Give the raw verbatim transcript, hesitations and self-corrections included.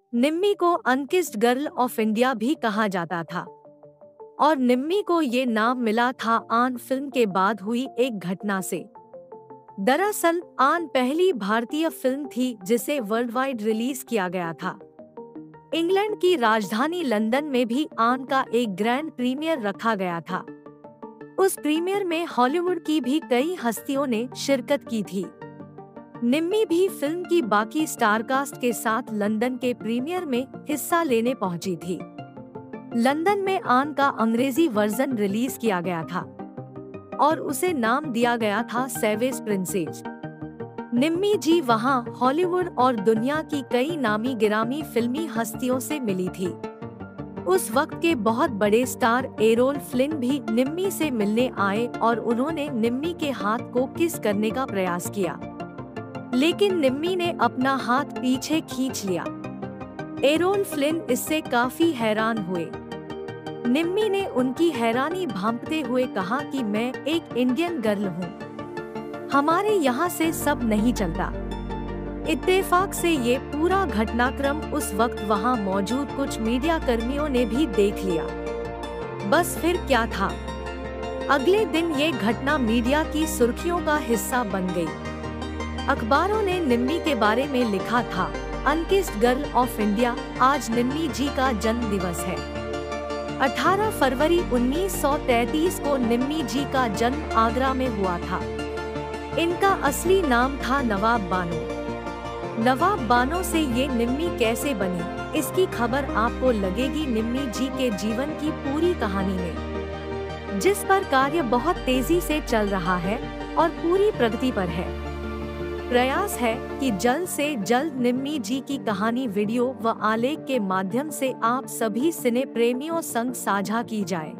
निम्मी को अनकिस्ड girl of India भी कहा जाता था और निम्मी को ये नाम मिला था आन फिल्म के बाद हुई एक घटना से। दरअसल आन पहली भारतीय फिल्म थी जिसे वर्ल्ड वाइड रिलीज किया गया था। इंग्लैंड की राजधानी लंदन में भी आन का एक ग्रैंड प्रीमियर रखा गया था। उस प्रीमियर में हॉलीवुड की भी कई हस्तियों ने शिरकत की थी। निम्मी भी फिल्म की बाकी स्टारकास्ट के साथ लंदन के प्रीमियर में हिस्सा लेने पहुंची थी। लंदन में आन का अंग्रेजी वर्जन रिलीज किया गया था और उसे नाम दिया गया था सेवेज प्रिंसेस। निम्मी जी वहां हॉलीवुड और दुनिया की कई नामी गिरामी फिल्मी हस्तियों से मिली थी। उस वक्त के बहुत बड़े स्टार एरोल फ्लिन भी निम्मी से मिलने आए और उन्होंने निम्मी के हाथ को किस करने का प्रयास किया, लेकिन निम्मी ने अपना हाथ पीछे खींच लिया। एरोल फ्लिन इससे काफी हैरान हुए। निम्मी ने उनकी हैरानी भांपते हुए कहा कि मैं एक इंडियन गर्ल हूँ, हमारे यहाँ से सब नहीं चलता। इत्तेफाक से ये पूरा घटनाक्रम उस वक्त वहाँ मौजूद कुछ मीडिया कर्मियों ने भी देख लिया। बस फिर क्या था, अगले दिन ये घटना मीडिया की सुर्खियों का हिस्सा बन गई। अखबारों ने निम्मी के बारे में लिखा था, अनकिस्ड गर्ल ऑफ इंडिया, आज निम्मी जी का जन्म दिवस है। अठारह फरवरी उन्नीस सौ तैंतीस को निम्मी जी का जन्म आगरा में हुआ था। इनका असली नाम था नवाब बानो। नवाब बानो से ये निम्मी कैसे बनी, इसकी खबर आपको लगेगी निम्मी जी के जीवन की पूरी कहानी में, जिस पर कार्य बहुत तेजी से चल रहा है और पूरी प्रगति पर है। प्रयास है कि जल्द से जल्द निम्मी जी की कहानी वीडियो व आलेख के माध्यम से आप सभी सिने प्रेमियों संग साझा की जाए।